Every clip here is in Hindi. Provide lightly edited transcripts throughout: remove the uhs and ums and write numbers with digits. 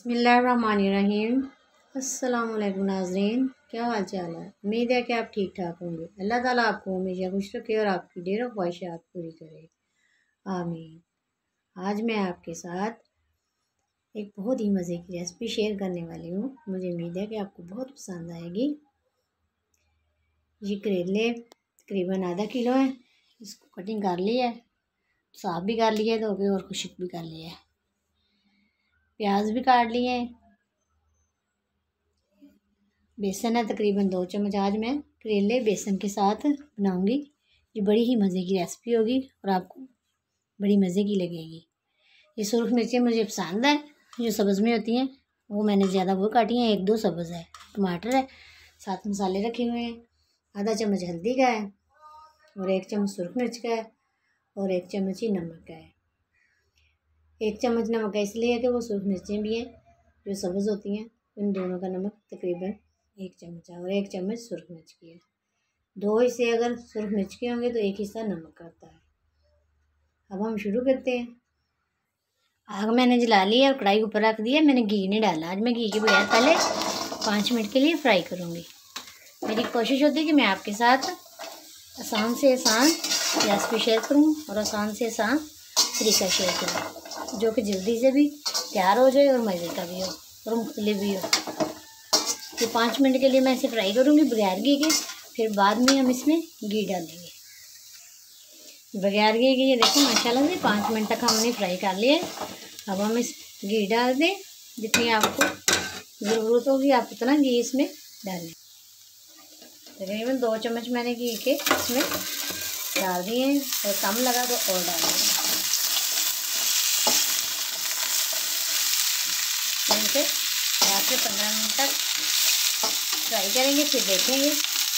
बिस्मिल्लाहिर्रहमानिर्रहीम। अस्सलाम वालेकुम नाज़रीन, क्या हाल चाल है। उम्मीद है कि आप ठीक ठाक होंगे। अल्लाह ताला आपको हमेशा खुश रखे और आपकी ढेरों ख्वाहिशात पूरी करे, आमीन। आज मैं आपके साथ एक बहुत ही मज़े की रेसिपी शेयर करने वाली हूँ। मुझे उम्मीद है कि आपको बहुत पसंद आएगी। ये करेले तकरीबन आधा किलो है। इसको कटिंग कर ली है, साफ भी कर लिया है धो के और खुश्क भी कर लिया है। प्याज भी काट लिए हैं। बेसन है तकरीबन 2 चम्मच। आज मैं करेले बेसन के साथ बनाऊंगी। ये बड़ी ही मज़े की रेसिपी होगी और आपको बड़ी मज़े की लगेगी। ये सुरख मिर्चें मुझे पसंद है, जो सब्ज़ में होती हैं वो मैंने ज़्यादा वो काटी हैं। 1-2 सब्ज़ है। टमाटर है, 7 मसाले रखे हुए हैं। आधा चम्मच हल्दी का है और 1 चम्मच सुरख मिर्च का है और 1 चम्मच ही नमक का है। 1 चम्मच नमक का इसलिए है कि वो सुरख मिर्चें भी हैं जो सब्ज़ होती हैं, उन दोनों का नमक तकरीबन 1 चम्मच है और 1 चम्मच सुरख मिर्च की है। 2 हिस्से अगर सुरख मिर्च के होंगे तो 1 हिस्सा नमक का होता है। अब हम शुरू करते हैं। आग मैंने जला ली है और कढ़ाई ऊपर रख दी है। मैंने घी नहीं डाला। आज मैं घी के बगैर पहले 5 मिनट के लिए फ्राई करूँगी। मेरी कोशिश होती है कि मैं आपके साथ आसान से आसान रेसिपी शेयर करूँ और आसान से आसान तरीका शेयर करूँ, जो कि जल्दी से भी तैयार हो जाए और मज़े का भी हो और मुख्तलिफ भी हो। ये 5 मिनट के लिए मैं इसे फ्राई करूँगी बगैर घी के। फिर बाद में हम इसमें घी डालेंगे। बगैर घी के ये देखो माशाल्लाह से 5 मिनट तक हमने फ्राई कर लिया। अब हम इस घी डाल दें। जितनी आपको ज़रूरत होगी आप उतना घी इसमें डालें। तकरीबन 2 चम्मच मैंने घी के इसमें डाल दिए हैं और कम लगा तो और डाल देंगे। इसे 10 से 15 मिनट तक फ्राई करेंगे। फिर देखेंगे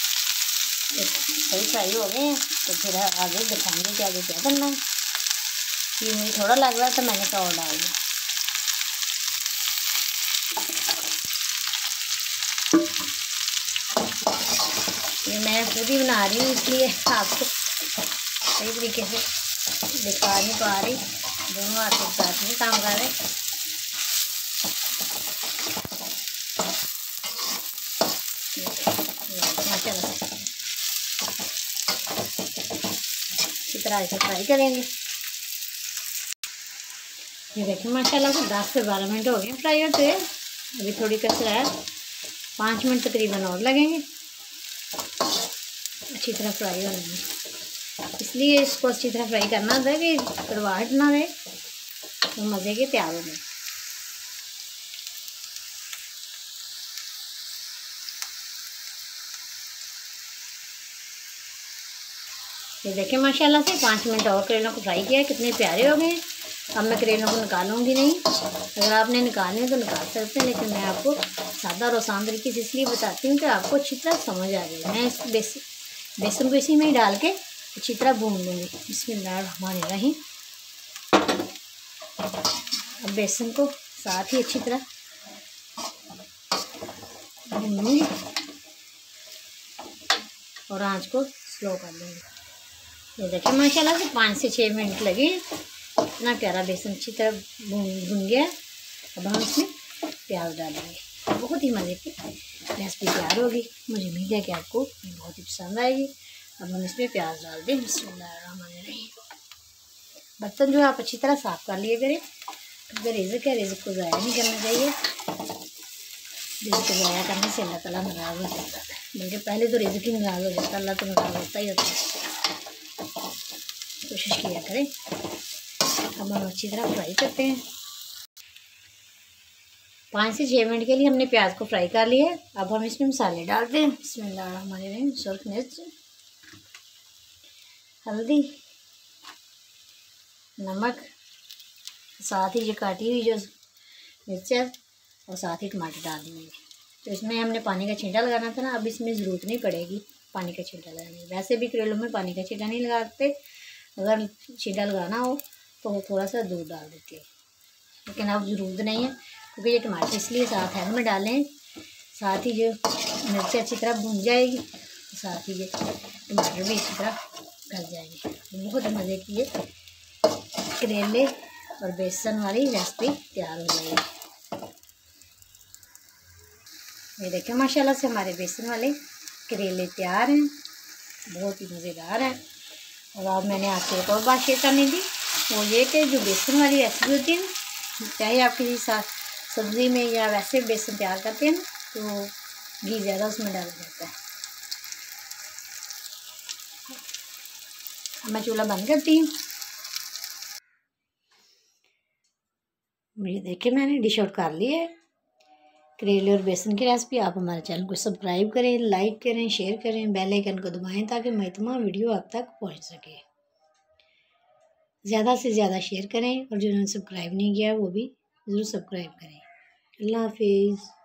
सही फ्राई हो गए हैं तो फिर आगे दिखाएंगे कि आगे क्या करना है। ये मुझे थोड़ा लग रहा था, मैंने कहा और डाल दिया। ये मैं खुद ही बना रही हूँ इसलिए आपको सही तरीके से दिखा नहीं पा रही। दोनों हाथ के साथ में काम कर रहे। माशाल्लाह इसी तरह से फ्राई करेंगे। ये देखिए माशाल्लाह से 10 से 12 मिनट हो गए फ्राई होते हुए। अभी थोड़ी कसर है, 5 मिनट तकरीबन और लगेंगे अच्छी तरह फ्राई होने में। इसलिए इसको अच्छी तरह फ्राई करना होता है कि कड़वाहट ना रहे तो मज़े के तैयार हो जाए। ये देखिए माशाल्लाह से 5 मिनट और करेलों को फ्राई किया है। कितने प्यारे हो गए। अब मैं करेलों को निकालूंगी नहीं। अगर आपने निकालने तो निकाल सकते हैं, लेकिन मैं आपको सादा और आसान तरीके से इसलिए बताती हूँ कि आपको अच्छी तरह समझ आ जाए। मैं इस बेसन को इसी में ही डाल के अच्छी तरह भून लूँगी। बिस्मिल्लाहिर्रहमानिर्रहीम। अब बेसन को साथ ही अच्छी तरह भून लूँगी और आँच को स्लो कर लूँगी। ये देखिए माशाल्लाह से 5 से 6 मिनट लगे। इतना प्यारा बेसन अच्छी तरह भून गया। अब हम इसमें प्याज डालेंगे। बहुत ही मज़े की रेसिपी तैयार होगी। मुझे उम्मीद है कि आपको बहुत ही पसंद आएगी। अब हम इसमें प्याज डाल दें। बिस्मिल्लाहिर्रहमानिर्रहीम। बर्तन जो है आप अच्छी तरह साफ़ कर लिए करें। अगर रिज़्क है, रिज़्क को ज़ाया नहीं करना चाहिए। रिज़्क को ज़ाया करने से अल्लाह ताला नाराज़ हो जाता है। बल्कि पहले तो रिज़्क ही नाराज़ हो जाता है, अल्लाह तो नाराज़ होता ही होता है। कोशिश किया करें। अब हम अच्छी तरह फ्राई करते हैं। 5 से 6 मिनट के लिए हमने प्याज को फ्राई कर लिया है। अब हम इसमें मसाले डालते हैं। बिस्मिल्लाहिर्रहमानिर्रहीम। सुरख मिर्च, हल्दी, नमक, साथ ही ये काटी हुई जो मिर्च है और साथ ही टमाटर डाल देंगे। तो इसमें हमने पानी का छींटा लगाना था ना, अब इसमें ज़रूरत नहीं पड़ेगी पानी का छींटा लगाने की। वैसे भी करेलों में पानी का छींटा नहीं लगाते। अगर छींटा लगाना हो तो थोड़ा सा दूध डाल देते हैं, लेकिन अब ज़रूरत नहीं है क्योंकि ये टमाटर इसलिए साथ है में डालें। साथ ही जो मिर्च अच्छी तरह भून जाएगी, साथ ही ये टमाटर भी अच्छी तरह गल जाएंगे। बहुत मज़े की ये करेले और बेसन वाली रेसिपी तैयार हो जाएगी। ये देखें माशाल्लाह से हमारे बेसन वाले करेले तैयार हैं, बहुत ही मज़ेदार है। और अब मैंने आपसे एक और बात शेयर करनी थी, वो ये कि जो बेसन वाली रेसिपी होती है ना, चाहे आप किसी सब्ज़ी में या वैसे बेसन तैयार करते हैं ना, तो घी ज़्यादा उसमें डाला जाता है। अब मैं चूल्हा बंद करती हूँ। ये देखिए मैंने डिश आउट कर लिया है करेले और बेसन की रेसिपी। आप हमारे चैनल को सब्सक्राइब करें, लाइक करें, शेयर करें, बेल आइकन को दबाएं ताकि हमारी तमाम वीडियो आप तक पहुंच सके। ज़्यादा से ज़्यादा शेयर करें और जिन्होंने सब्सक्राइब नहीं किया वो भी ज़रूर सब्सक्राइब करें। अल्लाह हाफिज़।